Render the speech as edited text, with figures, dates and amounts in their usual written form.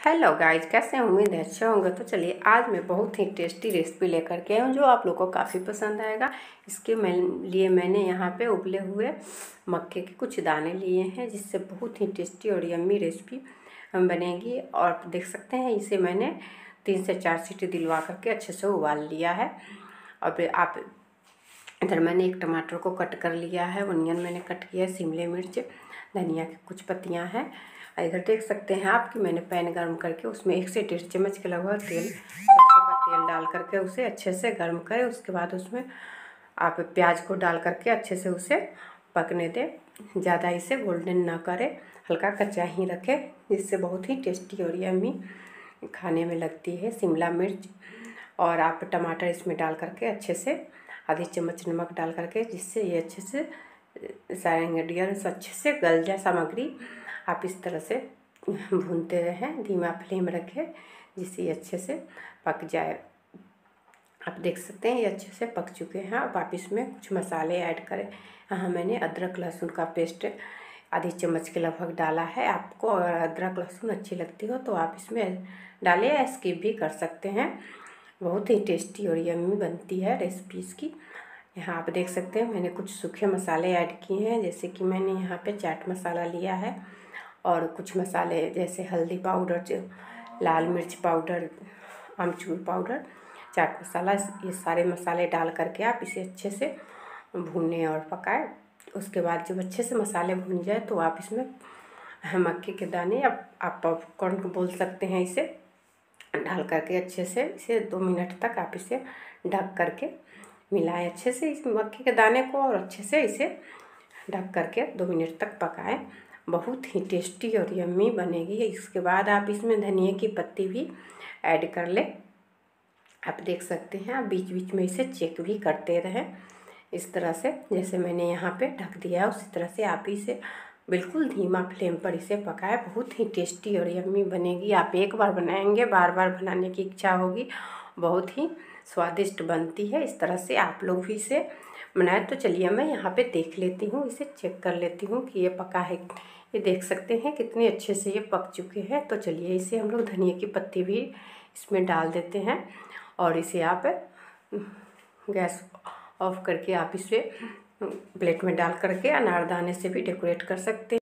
Hello guys, कैसे हैं? उम्मीद है अच्छे होंगे। तो चलिए आज मैं बहुत ही टेस्टी रेसिपी लेकर के आई हूँ जो आप लोगों को काफ़ी पसंद आएगा। इसके लिए मैंने यहाँ पे उबले हुए मक्के के कुछ दाने लिए हैं जिससे बहुत ही टेस्टी और यम्मी रेसिपी बनेगी। और देख सकते हैं इसे मैंने 3 से 4 सीटी दिलवा करके अच्छे से उबाल लिया है। और फिर आप इधर मैंने एक टमाटर को कट कर लिया है, ऑनियन मैंने कट किया है, शिमला मिर्च, धनिया की कुछ पत्तियां हैं। इधर देख सकते हैं आप कि मैंने पैन गर्म करके उसमें 1 से 1.5 चम्मच के लगभग सरसों का तेल डाल करके उसे अच्छे से गर्म करें। उसके बाद उसमें आप प्याज को डाल करके अच्छे से उसे पकने दें। ज़्यादा इसे गोल्डन ना करें, हल्का कच्चा ही रखें, जिससे बहुत ही टेस्टी और यम्मी खाने में लगती है। शिमला मिर्च और आप टमाटर इसमें डाल करके अच्छे से आधी चम्मच नमक डाल करके, जिससे ये अच्छे से सारे इंग्रेडिएंट्स अच्छे से गल जाए सामग्री। आप इस तरह से भूनते रहें, धीमा फ्लेम रखें, जिससे ये अच्छे से पक जाए। आप देख सकते हैं ये अच्छे से पक चुके हैं। अब आप इसमें कुछ मसाले ऐड करें। यहाँ मैंने अदरक लहसुन का पेस्ट आधी चम्मच के लगभग डाला है। आपको अगर अदरक लहसुन अच्छी लगती हो तो आप इसमें डालें या स्किप भी कर सकते हैं। बहुत ही टेस्टी और यम्मी बनती है रेसिपी इसकी। यहाँ आप देख सकते हैं मैंने कुछ सूखे मसाले ऐड किए हैं, जैसे कि मैंने यहाँ पे चाट मसाला लिया है और कुछ मसाले जैसे हल्दी पाउडर, लाल मिर्च पाउडर, आमचूर पाउडर, चाट मसाला, ये सारे मसाले डाल करके आप इसे अच्छे से भूनें और पकाएं। उसके बाद जब अच्छे से मसाले भून जाए तो आप इसमें मक्के के दाने या आप पॉपकॉर्न को बोल सकते हैं, इसे डाल करके अच्छे से इसे 2 मिनट तक आप इसे ढक करके मिलाएं अच्छे से इस मक्के के दाने को, और अच्छे से इसे ढक करके 2 मिनट तक पकाएं। बहुत ही टेस्टी और यम्मी बनेगी। इसके बाद आप इसमें धनिया की पत्ती भी ऐड कर लें। आप देख सकते हैं, आप बीच बीच में इसे चेक भी करते रहें इस तरह से, जैसे मैंने यहाँ पे ढक दिया है उसी तरह से आप इसे बिल्कुल धीमा फ्लेम पर इसे पकाएं। बहुत ही टेस्टी और यम्मी बनेगी। आप एक बार बनाएंगे बार बार बनाने की इच्छा होगी। बहुत ही स्वादिष्ट बनती है। इस तरह से आप लोग भी इसे बनाएं। तो चलिए मैं यहाँ पे देख लेती हूँ, इसे चेक कर लेती हूँ कि ये पका है। ये देख सकते हैं कितने अच्छे से ये पक चुके हैं। तो चलिए इसे हम लोग धनिया की पत्ती भी इसमें डाल देते हैं और इसे आप गैस ऑफ करके आप इसे प्लेट में डाल करके अनारदाने से भी डेकोरेट कर सकते हैं।